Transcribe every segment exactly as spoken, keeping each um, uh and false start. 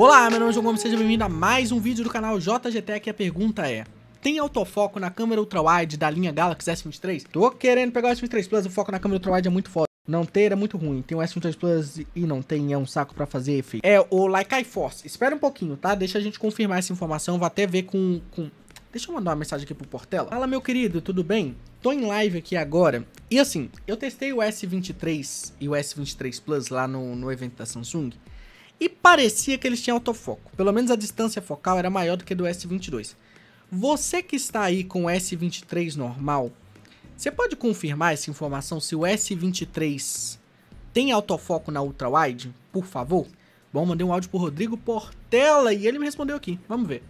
Olá, meu nome é João Gomes, seja bem-vindo a mais um vídeo do canal J G Tech. E a pergunta é: tem autofoco na câmera ultrawide da linha Galaxy S vinte e três? Tô querendo pegar o S vinte e três Plus, o foco na câmera ultrawide é muito foda. Não ter é muito ruim, tem o S vinte e três Plus e não tem, é um saco pra fazer efeito. É o Leica Force, espera um pouquinho, tá? Deixa a gente confirmar essa informação, vou até ver com... com... Deixa eu mandar uma mensagem aqui pro Portela. Fala, meu querido, tudo bem? Tô em live aqui agora. E assim, eu testei o S vinte e três e o S vinte e três Plus lá no, no evento da Samsung. E parecia que eles tinham autofoco. Pelo menos a distância focal era maior do que do S vinte e dois. Você que está aí com o S vinte e três normal, você pode confirmar essa informação se o S vinte e três tem autofoco na ultrawide? Por favor? Bom, mandei um áudio pro Rodrigo Portela e ele me respondeu aqui. Vamos ver.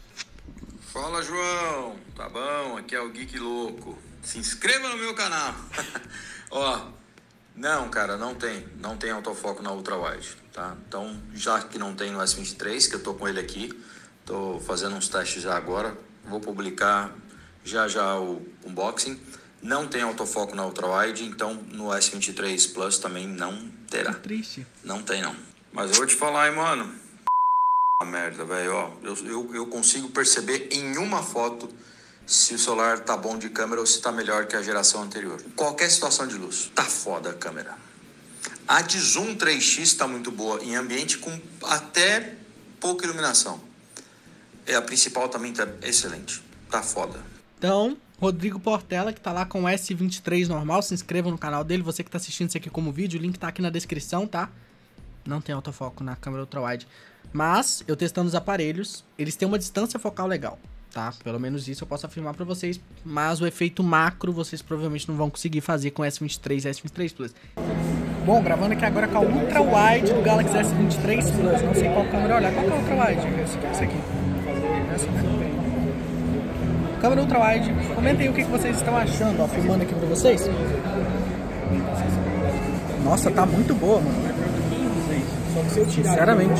Fala, João, tá bom? Aqui é o Geek Louco. Se inscreva no meu canal. Ó, não, cara, não tem, não tem autofoco na ultrawide, tá? Então, já que não tem no S vinte e três, que eu tô com ele aqui, tô fazendo uns testes já agora, vou publicar já já o unboxing. Não tem autofoco na ultrawide, então no S vinte e três Plus também não terá. Que triste. Não tem, não. Mas eu vou te falar, hein, mano. Merda, velho, ó, eu, eu, eu consigo perceber em uma foto se o celular tá bom de câmera ou se tá melhor que a geração anterior. Qualquer situação de luz, tá foda a câmera. A de zoom três x tá muito boa em ambiente com até pouca iluminação. É, a principal também tá excelente, tá foda. Então, Rodrigo Portela, que tá lá com o S vinte e três normal, se inscreva no canal dele. Você que tá assistindo isso aqui como vídeo, o link tá aqui na descrição, tá? Não tem autofoco na câmera ultrawide. Mas, eu testando os aparelhos, eles têm uma distância focal legal, tá? Pelo menos isso eu posso afirmar pra vocês. Mas o efeito macro, vocês provavelmente não vão conseguir fazer com o S vinte e três e S vinte e três Plus. Bom, gravando aqui agora com a ultrawide do Galaxy S vinte e três Plus. Não sei qual câmera olhar. Qual que é a ultrawide? Essa aqui. Essa aqui. Essa aqui. Câmera ultrawide. Comentem o que vocês estão achando, ó. Filmando aqui pra vocês. Nossa, tá muito boa, mano. Sinceramente.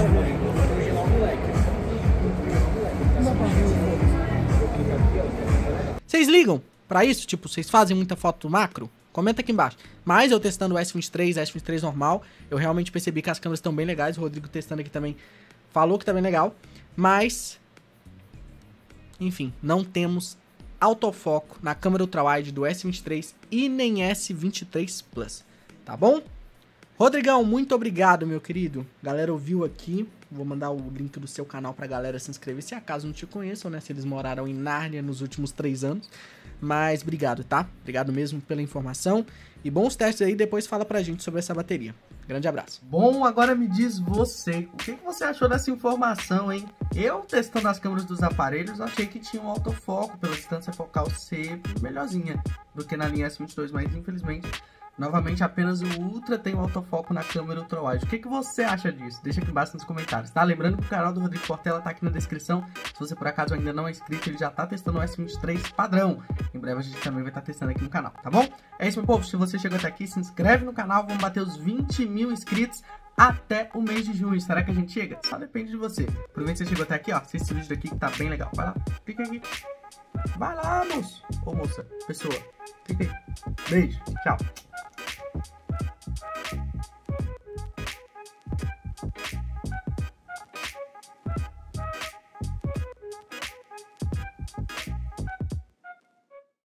Vocês ligam pra isso? Tipo, vocês fazem muita foto macro? Comenta aqui embaixo. Mas eu testando o S vinte e três, S vinte e três normal, eu realmente percebi que as câmeras estão bem legais. O Rodrigo testando aqui também falou que tá bem legal. Mas, enfim, não temos autofoco na câmera ultrawide do S vinte e três e nem S vinte e três Plus. Tá bom? Rodrigão, muito obrigado, meu querido. Galera ouviu aqui. Vou mandar o link do seu canal pra galera se inscrever, se acaso não te conheçam, né? Se eles moraram em Nárnia nos últimos três anos. Mas obrigado, tá? Obrigado mesmo pela informação. E bons testes aí, depois fala pra gente sobre essa bateria. Grande abraço. Bom, agora me diz você, o que, que você achou dessa informação, hein? Eu, testando as câmeras dos aparelhos, achei que tinha um autofoco pela distância focal ser melhorzinha do que na linha S vinte e dois, mas infelizmente... novamente, apenas o Ultra tem o autofoco na câmera ultrawide. O que, que você acha disso? Deixa aqui embaixo nos comentários, tá? Lembrando que o canal do Rodrigo Portela tá aqui na descrição. Se você por acaso ainda não é inscrito, ele já tá testando o S vinte e três padrão. Em breve a gente também vai estar tá testando aqui no canal, tá bom? É isso, meu povo. Se você chegou até aqui, se inscreve no canal. Vamos bater os vinte mil inscritos até o mês de junho. Será que a gente chega? Só depende de você. Aproveita que você chegou até aqui, ó. Assiste esse vídeo daqui que tá bem legal. Vai lá, clica aqui. Vai lá, moço. Ou moça, pessoa. Clica aí. Beijo. Tchau.